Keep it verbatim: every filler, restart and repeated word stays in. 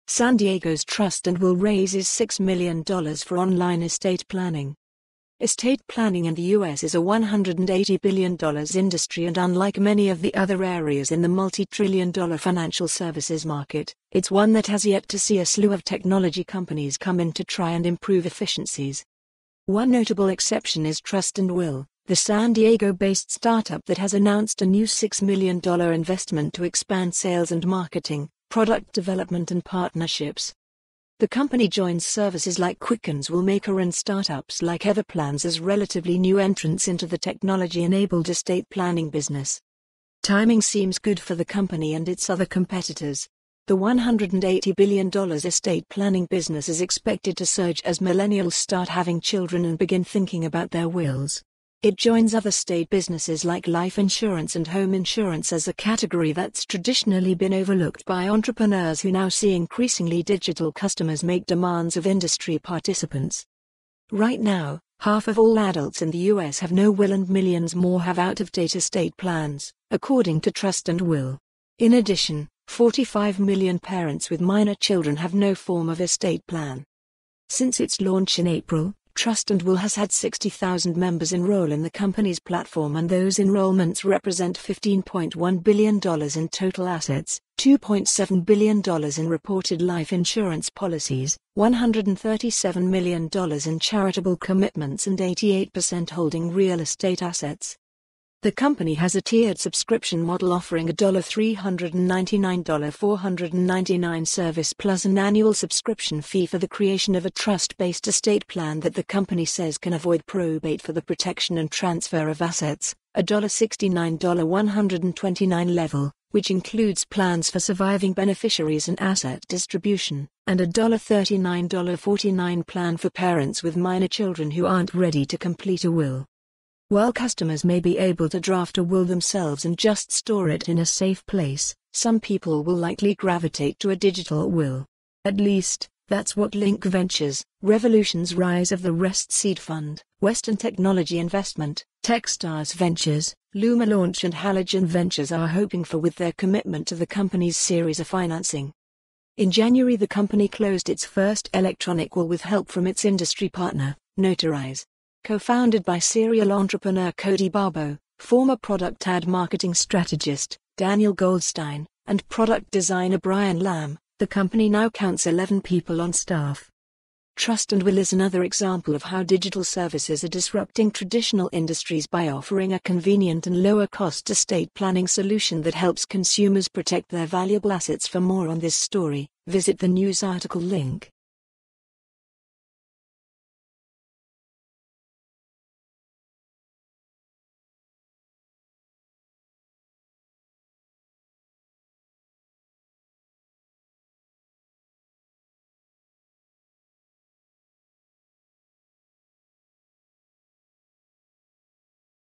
San Diego's Trust and Will raises six million dollars for online estate planning. Estate planning in the U S is a one hundred eighty billion dollars industry, and unlike many of the other areas in the multi-trillion dollar financial services market, it's one that has yet to see a slew of technology companies come in to try and improve efficiencies. One notable exception is Trust and Will, the San Diego-based startup that has announced a new six million dollars investment to expand sales and marketing, product development and partnerships. The company joins services like Quicken's WillMaker and startups like Everplans as relatively new entrants into the technology-enabled estate planning business. Timing seems good for the company and its other competitors. The one hundred eighty billion dollars estate planning business is expected to surge as millennials start having children and begin thinking about their wills. It joins other staid businesses like life insurance and home insurance as a category that's traditionally been overlooked by entrepreneurs who now see increasingly digital customers make demands of industry participants. Right now, half of all adults in the U S have no will and millions more have out-of-date estate plans, according to Trust and Will. In addition, forty-five million parents with minor children have no form of estate plan. Since its launch in April, Trust and Will has had sixty thousand members enroll in the company's platform, and those enrollments represent fifteen point one billion dollars in total assets, two point seven billion dollars in reported life insurance policies, one hundred thirty-seven million dollars in charitable commitments, and eighty-eight percent holding real estate assets. The company has a tiered subscription model offering a three hundred ninety-nine dollars four hundred ninety-nine service plus an annual subscription fee for the creation of a trust-based estate plan that the company says can avoid probate for the protection and transfer of assets, a sixty-nine dollars one hundred twenty-nine level, which includes plans for surviving beneficiaries and asset distribution, and a thirty-nine dollars forty-nine plan for parents with minor children who aren't ready to complete a will. While customers may be able to draft a will themselves and just store it in a safe place, some people will likely gravitate to a digital will. At least, that's what Link Ventures, Revolution's Rise of the Rest Seed Fund, Western Technology Investment, Techstars Ventures, Luma Launch and Halogen Ventures are hoping for with their commitment to the company's series of financing. In January, the company closed its first electronic will with help from its industry partner, Notarize. Co-founded by serial entrepreneur Cody Barbo, former product ad marketing strategist Daniel Goldstein, and product designer Brian Lamb, the company now counts eleven people on staff. Trust and Will is another example of how digital services are disrupting traditional industries by offering a convenient and lower-cost estate planning solution that helps consumers protect their valuable assets. For more on this story, visit the news article link.